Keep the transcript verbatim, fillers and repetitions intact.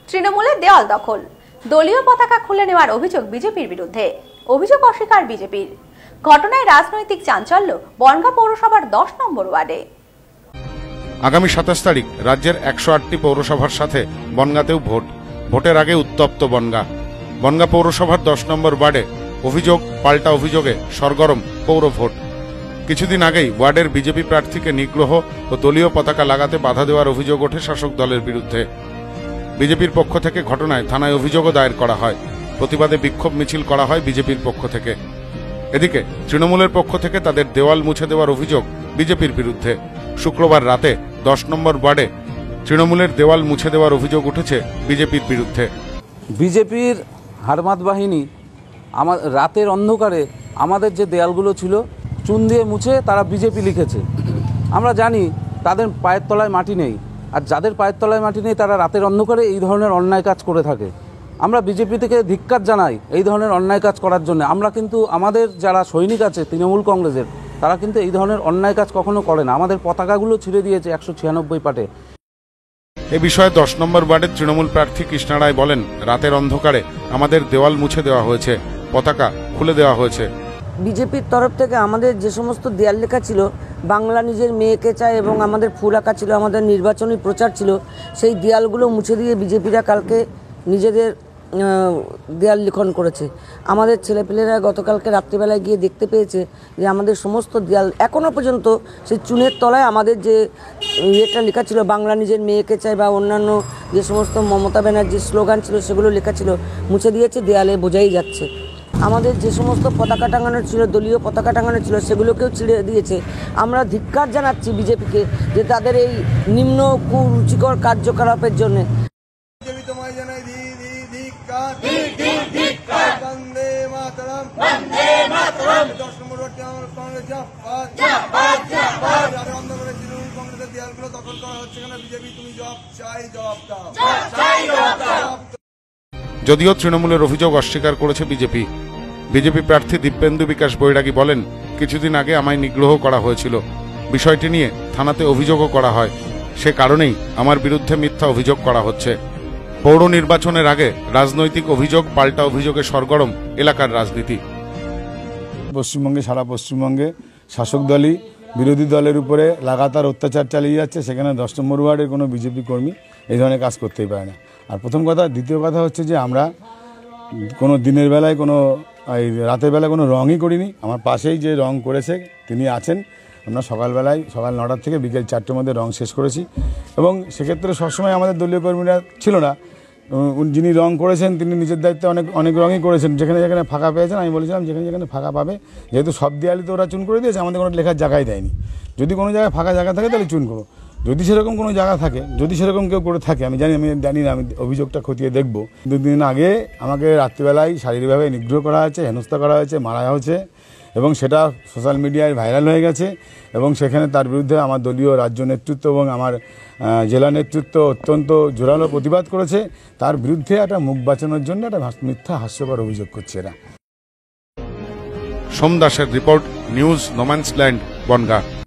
তৃণমূলের দেওয়াল দখল, দলীয় পতাকা খুলে নেওয়ার অভিযোগ বিজেপির বিরুদ্ধে। অভিযোগ অস্বীকার বিজেপির। ঘটনায় রাজনৈতিক চাঞ্চল্য বনগাঁ পৌরসভার দশ নম্বর ওয়ার্ডে। আগামী সাতাশ তারিখ রাজ্যের একশো আটটি পৌরসভার সাথে বনগাঁতেও ভোট। ভোটের আগে উত্তপ্ত বনগাঁ। বনগাঁ পৌরসভার দশ নম্বর ওয়ার্ডে অভিযোগ পাল্টা অভিযোগে সরগরম পৌর ভোট। কিছুদিন আগেই ওয়ার্ডের বিজেপি প্রার্থীকে নিগ্রহ ও দলীয় পতাকা লাগাতে বাধা দেওয়ার অভিযোগ ওঠে শাসক দলের বিরুদ্ধে। বিজেপির পক্ষ থেকে ঘটনায় থানায় অভিযোগও দায়ের করা হয়। প্রতিবাদে বিক্ষোভ মিছিল করা হয় বিজেপির পক্ষ থেকে। এদিকে তৃণমূলের পক্ষ থেকে তাদের দেওয়াল মুছে দেওয়ার অভিযোগ বিজেপির বিরুদ্ধে। শুক্রবার রাতে দশ নম্বর ওয়ার্ডে তৃণমূলের দেওয়াল মুছে দেওয়ার অভিযোগ উঠেছে বিজেপির বিরুদ্ধে। বিজেপির হারমাত বাহিনী আমার রাতের অন্ধকারে আমাদের যে দেয়ালগুলো ছিল চুন দিয়ে মুছে তারা বিজেপি লিখেছে। আমরা জানি তাদের পায়ের তলায় মাটি নেই, আর যাদের পায়ের তলায় মাটি নেই তারা রাতের অন্ধকারে এই ধরনের অন্যায় কাজ করে থাকে। আমরা বিজেপি থেকে ধিক্কার জানাই এই ধরনের অন্যায় কাজ করার জন্য। আমরা কিন্তু আমাদের যারা সৈনিক আছে তৃণমূল কংগ্রেসের, তারা কিন্তু এই ধরনের অন্যায় কাজ কখনো করে না। আমাদের পতাকাগুলো ছিঁড়ে দিয়েছে একশো ছিয়ানব্বই পাটে। এ বিষয়ে দশ নম্বর ওয়ার্ডের তৃণমূল প্রার্থী কৃষ্ণা রায় বলেন, রাতের অন্ধকারে আমাদের দেওয়াল মুছে দেওয়া হয়েছে, পতাকা খুলে দেওয়া হয়েছে। বিজেপির তরফ থেকে আমাদের যে সমস্ত দেয়াল লেখা ছিল, বাংলা নিজের মেয়েকে চায় এবং আমাদের ফুল আঁকা ছিল, আমাদের নির্বাচনী প্রচার ছিল, সেই দেয়ালগুলো মুছে দিয়ে বিজেপিরা কালকে নিজেদের দেয়াল লিখন করেছে। আমাদের ছেলেপেলেরা গতকালকে রাত্রিবেলায় গিয়ে দেখতে পেয়েছে যে আমাদের সমস্ত দেয়াল এখনও পর্যন্ত সেই চুনের তলায় আমাদের যে ইয়েটা লেখা ছিল, বাংলা নিজের মেয়েকে চাই বা অন্যান্য যে সমস্ত মমতা ব্যানার্জির স্লোগান ছিল সেগুলো লেখা ছিল, মুছে দিয়েছে, দেয়ালে বোঝাই যাচ্ছে। আমাদের যে সমস্ত পতাকা টাঙানো ছিল, দলীয় পতাকা টাঙানো ছিল, সেগুলোকেও ছিঁড়ে দিয়েছে। আমরা ধিক্কার জানাচ্ছি বিজেপিকে যে তাদের এই নিম্ন কুরুচিকর কার্যকলাপের জন্য। যদিও তৃণমূলের অভিযোগ অস্বীকার করেছে বিজেপি। বিজেপি প্রার্থী দিব্যেন্দু বিকাশ বৈরাগী বলেন, কিছুদিন আগে আমায় নিগ্রহ করা হয়েছিল। বিষয়টি নিয়ে থানাতে অভিযোগও করা হয়। সে কারণেই আমার বিরুদ্ধে মিথ্যা অভিযোগ করা হচ্ছে। পৌর নির্বাচনের আগে রাজনৈতিক অভিযোগ পাল্টা অভিযোগে সরগরম এলাকার রাজনীতি। পশ্চিমবঙ্গে সারা পশ্চিমবঙ্গে শাসক দলই বিরোধী দলের উপরে লাগাতার অত্যাচার চালিয়ে যাচ্ছে। সেখানে দশ নম্বর ওয়ার্ডের কোনো বিজেপি কর্মী এই ধরনের কাজ করতেই পারে না। আর প্রথম কথা। দ্বিতীয় কথা হচ্ছে যে আমরা কোনো দিনের বেলায় কোনো এই রাতের বেলায় কোনো রঙই করিনি। আমার পাশেই যে রং করেছে তিনি আছেন। আমরা সকালবেলায় সকাল নটার থেকে বিকেল চারটের মধ্যে রং শেষ করেছি এবং সেক্ষেত্রে সবসময় আমাদের দলীয় কর্মীরা ছিল না। যিনি রং করেছেন তিনি নিজের দায়িত্বে অনেক অনেক রঙই করেছেন। যেখানে যেখানে ফাঁকা পেয়েছেন আমি বলেছিলাম যেখানে যেখানে ফাঁকা পাবে, যেহেতু সব দেয়ালিতে ওরা চুন করে দিয়েছে, আমাদের কোনো লেখার জায়গায় দেয়নি। যদি কোনো জায়গায় ফাঁকা জায়গা থাকে তাহলে চুন করো। যদি সেরকম কোনো জায়গা থাকে, যদি সেরকম কেউ করে থাকে, আমি জানি আমি জানি না, আমি অভিযোগটা খতিয়ে দেখব। দুদিন আগে আমাকে রাত্রিবেলায় শারীরিকভাবে নিগ্রহ করা হয়েছে, হেনস্থা করা হয়েছে, মারা হয়েছে এবং সেটা সোশ্যাল মিডিয়ায় ভাইরাল হয়ে গেছে এবং সেখানে তার বিরুদ্ধে আমার দলীয় রাজ্য নেতৃত্ব এবং আমার জেলা নেতৃত্ব অত্যন্ত জোরালো প্রতিবাদ করেছে। তার বিরুদ্ধে একটা মুখ বাঁচানোর জন্য একটা মিথ্যা হাস্যকর অভিযোগ করছে এরা। সোম দাসের রিপোর্ট, নিউজ নোম্যান্সল্যান্ড, বনগাঁ।